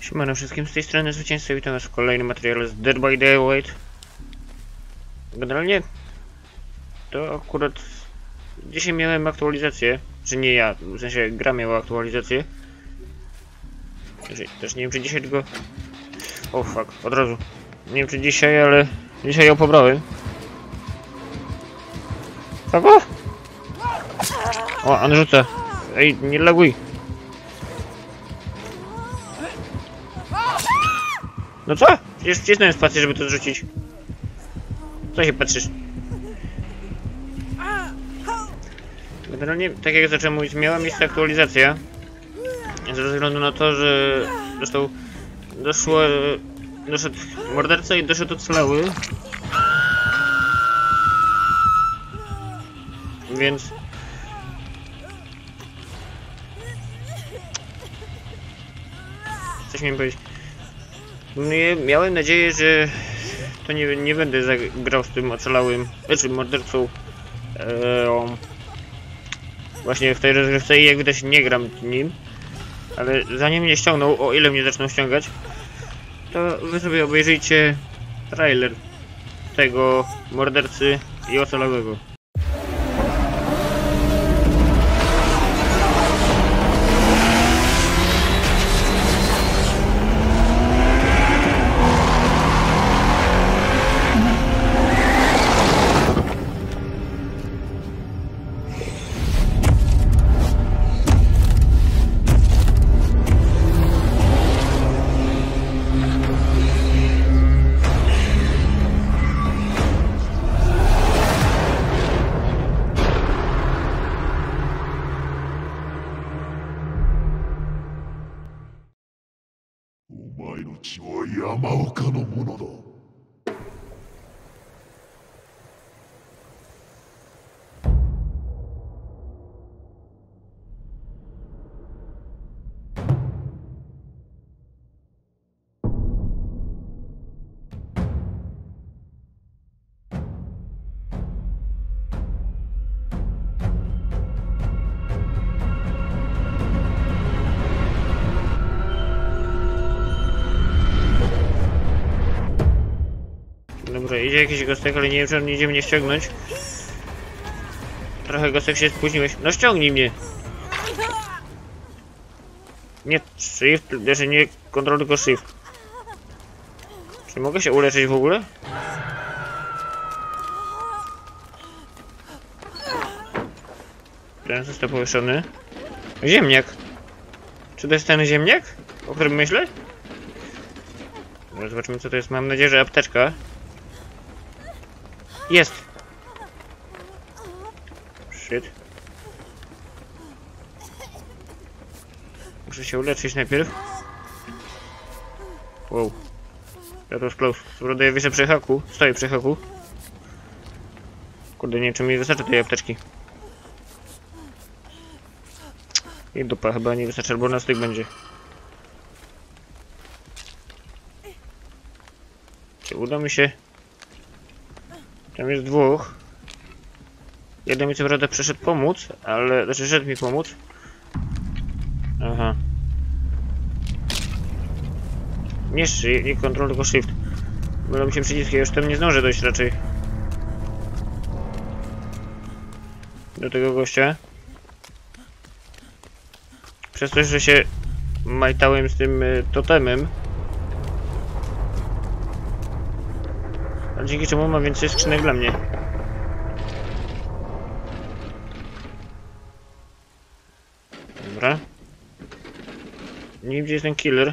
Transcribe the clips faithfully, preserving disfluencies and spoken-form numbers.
Siemano wszystkim, z tej strony Zwycięzca, witam was w kolejnym materiale z Dead by Daylight. Generalnie to akurat dzisiaj miałem aktualizację, czy nie ja, w sensie gra miała aktualizację. Też nie wiem czy dzisiaj tylko... O oh, fuck, od razu. Nie wiem czy dzisiaj, ale dzisiaj ją pobrałem. Kogo? O, on rzuca. Ej, nie laguj. No co? Przecież wcisnąłem spację, żeby to zrzucić. Co się patrzysz? Generalnie, tak jak zacząłem mówić, miała miejsce aktualizacja. Ze względu na to, że został... Doszło... Doszedł morderca i doszedł ocalały. Więc... Coś mi powiedzieć. Miałem nadzieję, że to nie, nie będę grał z tym ocalałym, znaczy mordercą e, właśnie w tej rozgrywce i jak widać nie gram nim, ale zanim mnie ściągnął, o ile mnie zaczną ściągać, to wy sobie obejrzyjcie trailer tego mordercy i ocalałego. お前の血は山岡のものだ。 Dobra, idzie jakiś gostek, ale nie wiem czy on idzie mnie ściągnąć. Trochę gostek się spóźniłeś. No ściągnij mnie! Nie shift, znaczy nie kontrol, tylko shift. Czy mogę się uleczyć w ogóle? Ten został powieszony. Ziemniak! Czy to jest ten ziemniak, o którym myślę? Dobra, zobaczymy co to jest. Mam nadzieję, że apteczka. Jest! Shit. Muszę się uleczyć najpierw. Wow. That was close. Dobra, ja wiszę przy haku. Stoję przy haku. Kurde, nie wiem czy mi wystarczy tej apteczki. I dupa, chyba nie wystarczy, albo na styk będzie. Czy uda mi się... Tam jest dwóch. Jeden mi co prawda przyszedł pomóc, ale... Znaczy szedł mi pomóc. Aha. Nie shift, nie control, tylko shift. Mylą mi się przyciski, ja już tam nie zdążę dojść raczej. Do tego gościa. Przez to, że się majtałem z tym y, totemem. A dzięki czemu ma więcej skrzynek dla mnie. Dobra. Nie wiem gdzie jest ten killer.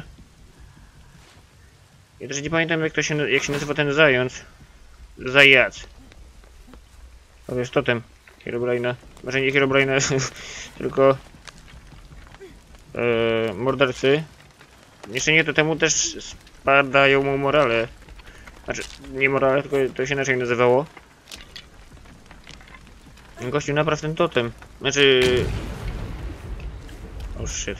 Ja też nie pamiętam jak to się, jak się nazywa ten zając. Zajac. To jest totem Herobrine'a. Może nie Herobrine'a, tylko yy, mordercy. Jeszcze nie, to temu też spadają mu morale. Znaczy, nie morale, tylko to się inaczej nazywało. Gościu, napraw ten totem. Znaczy... Oh shit.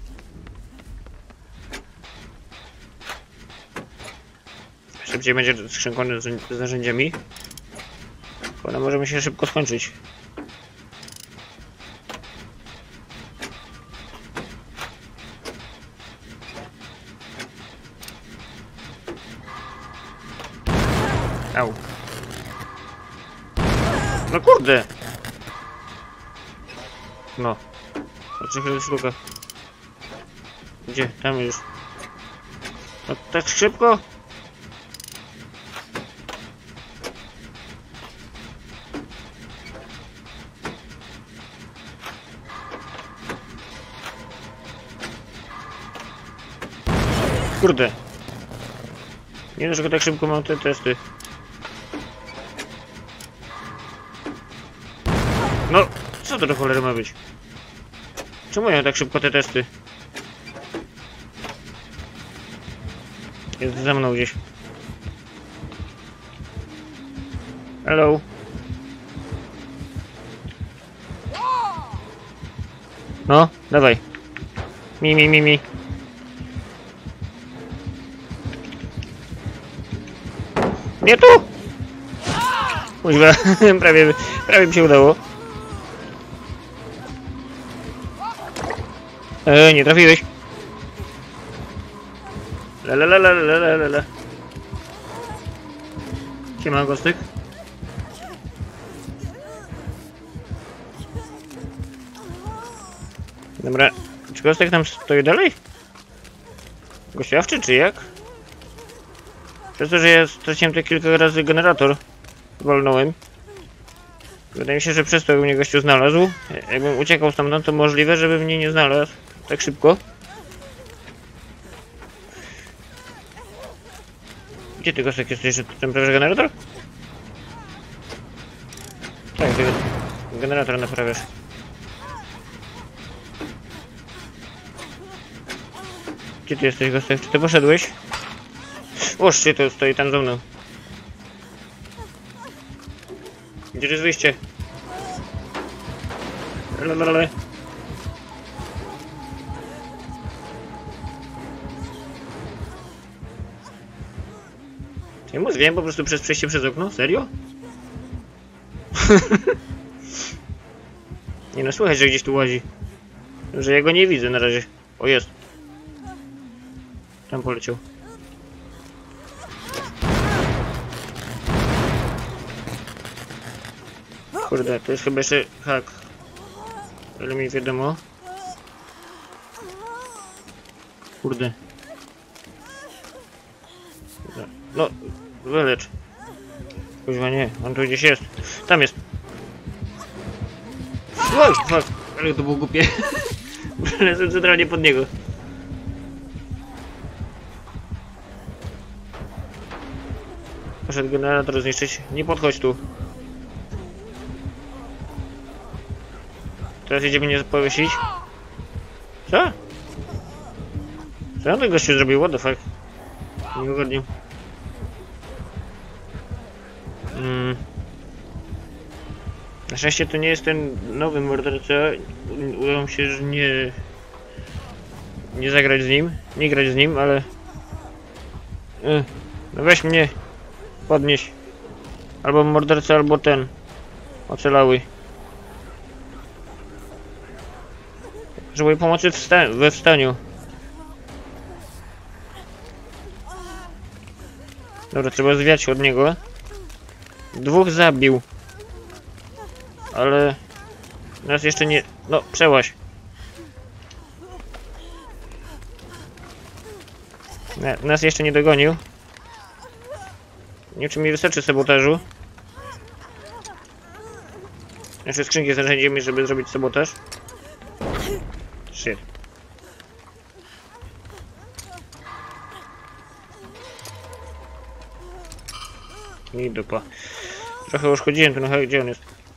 Szybciej będzie skrzynką z narzędziami. Bo ona może mi się szybko skończyć. No kurde! No. Patrzę chwilę sztuka. Gdzie? Tam już. No tak szybko? Kurde. Nie wiem, dlaczego tak szybko mam te testy. No, co to do cholery ma być? Czemu ja tak szybko te testy? Jest za mną gdzieś. Hello. No, dawaj. Mi, mi, mi, mi. Nie tu! Kuźwa, prawie, prawie mi się udało. Eee, nie trafiłeś. La la la la la la la la. Siema, Gostek. Dobra, czy Gostek tam stoi dalej? Gościawczy, czy jak? Przez to, że ja straciłem te kilka razy generator, walnąłem. Wydaje mi się, że przez to mnie gościu znalazł. Jakbym uciekał stamtąd, to możliwe, żeby mnie nie znalazł tak szybko. Gdzie ty, Gostek, jesteś, że ten naprawiasz generator? Tak, ty generator naprawiasz. Gdzie ty jesteś, Gostek? Czy ty poszedłeś? Oż się to stoi tam za mną. Gdzie jest wyjście? Lalalala. Ja mu zwiałem po prostu przez przejście przez okno? Serio? Nie no, słychać, że gdzieś tu łazi. Że ja go nie widzę na razie. O, jest. Tam poleciał. Kurde, to jest chyba jeszcze hak. Ale mi wiadomo. Kurde. No, wylecz. Kuźwa nie, on tu gdzieś jest. Tam jest. Oj, fuck, ale to było głupie. Lecę centralnie pod niego. Poszedł generator zniszczyć. Nie podchodź tu. Teraz idziemy mnie powiesić. Co? Co on tego gościu zrobił? What the fuck? Niewygodnie. Mm. Na szczęście to nie jest ten nowy morderca. Udało mi się, że nie... Nie zagrać z nim. Nie grać z nim, ale... Yy. No weź mnie. Podnieś. Albo morderca, albo ten. Ocalały. Potrzebuję pomocy w wsta we wstaniu. Dobra, trzeba zwiać od niego. Dwóch zabił. Ale... Nas jeszcze nie... No, przełaź. Nas jeszcze nie dogonił. Nie wiem, czy mi wystarczy sabotażu. Jeszcze skrzynki z narzędziami, żeby zrobić sabotaż. Shit. I dupa. Trochę uszkodziłem ten hak, gdzie on jest?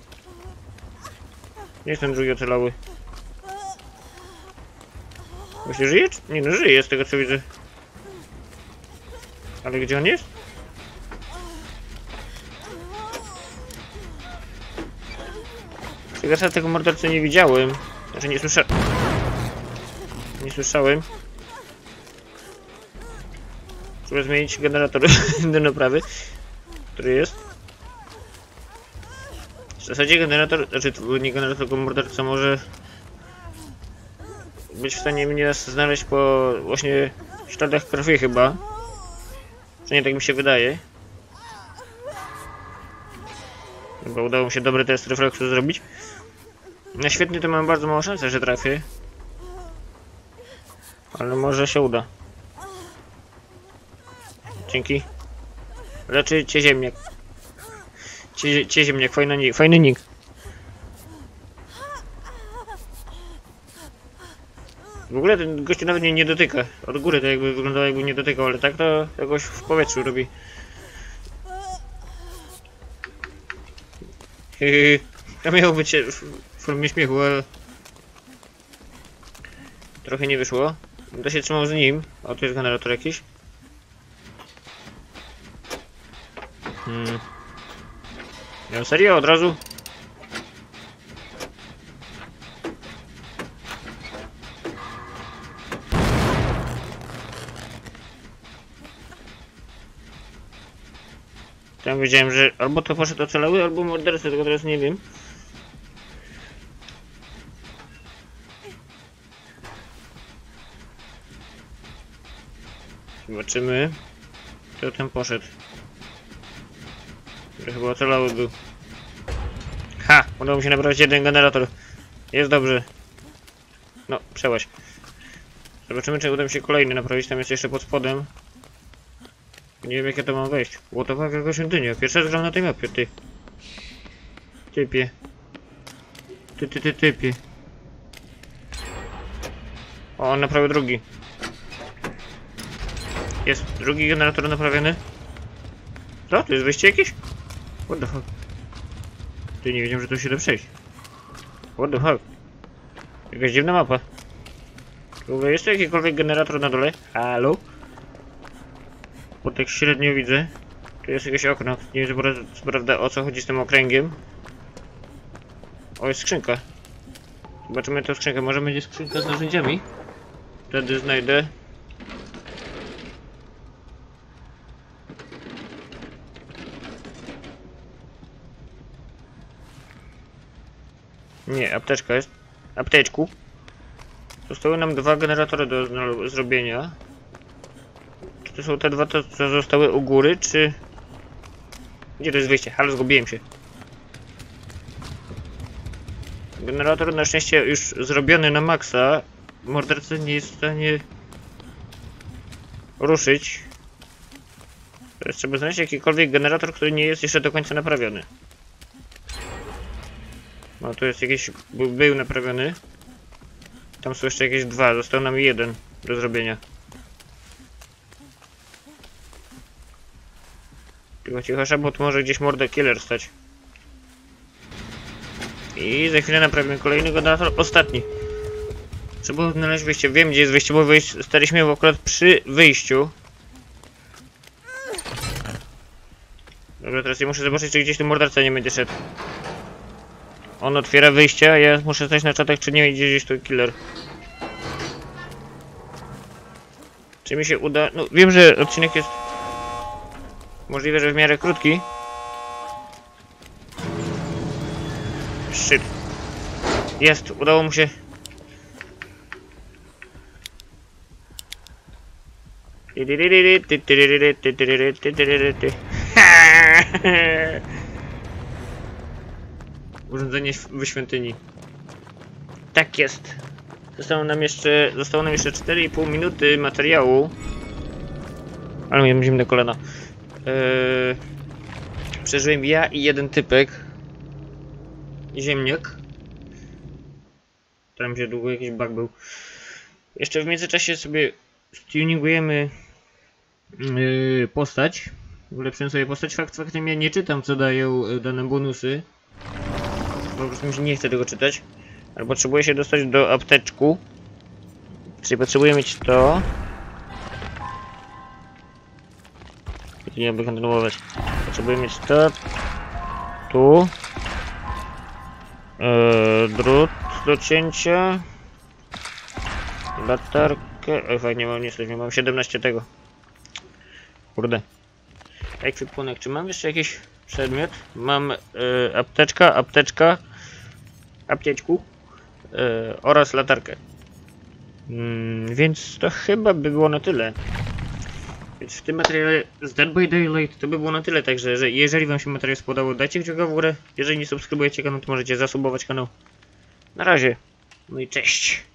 Nie jest ten drugi ocalały. Właśnie żyje? Nie no, żyje z tego co widzę. Ale gdzie on jest? Ja tego mordercy nie widziałem. Znaczy nie słyszałem. Nie słyszałem. Trzeba zmienić generator do naprawy, który jest. W zasadzie generator, znaczy nie generator, tylko morderca może być w stanie mnie znaleźć po właśnie śladach krwi chyba. Czy nie, tak mi się wydaje. Chyba udało mi się dobry test refleksu zrobić. Na świetnie to mam bardzo małą szansę, że trafię. Ale może się uda. Dzięki. Leczy cię ziemniak. Cie, cie ziemniak, fajny nick. Fajny nick. W ogóle ten gościu nawet mnie nie dotyka. Od góry to jakby wyglądało, jakby nie dotykał, ale tak to jakoś w powietrzu robi. Hehehe. To miało być w formie śmiechu, ale trochę nie wyszło. To się trzymał z nim. O, tu jest generator jakiś. Hmm. Ja serio? Od razu? Tam wiedziałem, że albo to poszedł ocalały, albo mordercy, tego teraz nie wiem. Zobaczymy. Kto tam poszedł. To chyba ocalały był. Ha! Udało mi się naprawić jeden generator. Jest dobrze. No, przełaź. Zobaczymy, czy uda mi się kolejny naprawić. Tam jest jeszcze pod spodem. Nie wiem, jak ja to mam wejść. What the fuck, jaka świątynia. Pierwszy raz gram na tej mapie, ty. Typie. Ty, ty, ty, typie. O, on naprawił drugi. Jest drugi generator naprawiony. Co? To jest wejście jakieś? What the fuck? Ty, nie wiedziałem, że tu się da przejść. What the fuck? Jakaś dziwna mapa. W ogóle jest tu jakikolwiek generator na dole? Halo? Bo tak średnio widzę. Tu jest jakieś okno. Nie wiem, co prawda, o co chodzi z tym okręgiem. O, jest skrzynka. Zobaczymy tę skrzynkę. Może będzie skrzynka z narzędziami? Wtedy znajdę. Nie, apteczka jest. Apteczku. Zostały nam dwa generatory do zrobienia. Czy to są te dwa, to, co zostały u góry, czy... Gdzie to jest wyjście? Halo, zgubiłem się. Generator na szczęście już zrobiony na maksa. Morderca nie jest w stanie ruszyć. Teraz trzeba znaleźć jakikolwiek generator, który nie jest jeszcze do końca naprawiony. No to jest jakiś... był naprawiony. Tam są jeszcze jakieś dwa, został nam jeden do zrobienia. Cicho, cicho, szabot może gdzieś mordę killer stać. I za chwilę naprawimy kolejny generator, ostatni. Trzeba znaleźć wyjście, wiem gdzie jest wyjście, bo wyjść, staliśmy akurat przy wyjściu. Dobra, teraz ja muszę zobaczyć, czy gdzieś ten morderca nie będzie szedł. On otwiera wyjście, a ja muszę stać na czatach, czy nie idzie gdzieś tu killer. Czy mi się uda... No wiem, że odcinek jest... możliwe, że w miarę krótki. Shit. Jest, udało mu się. Urządzenie w świątyni. Tak jest. Zostało nam jeszcze, zostało nam jeszcze cztery i pół minuty materiału. Ale miałem zimne kolana. Eee, przeżyłem ja i jeden typek. Ziemniak. Tam się długo jakiś bug był. Jeszcze w międzyczasie sobie tuningujemy yy, postać. Ulepszyłem sobie postać. Fakt faktem ja nie czytam, co dają dane bonusy. Po prostu mi się nie chce tego czytać. Ale potrzebuję się dostać do apteczku. Czyli potrzebuję mieć to. Nie będę kontynuować. Potrzebuję mieć to. Tu. Eee, drut do cięcia. Latarkę. Oj, fajnie, mam niestety, nie mam siedemnaście tego. Kurde. Ekwipunek. Czy mam jeszcze jakiś przedmiot? Mam e, apteczka, apteczka. Apteczku. E, oraz latarkę. Mm, więc to chyba by było na tyle. Więc w tym materiale z Dead by Daylight to by było na tyle, także że jeżeli wam się materiał spodobał, dajcie kciuka w górę. Jeżeli nie subskrybujecie kanału, to możecie zasubować kanał. Na razie. No i cześć.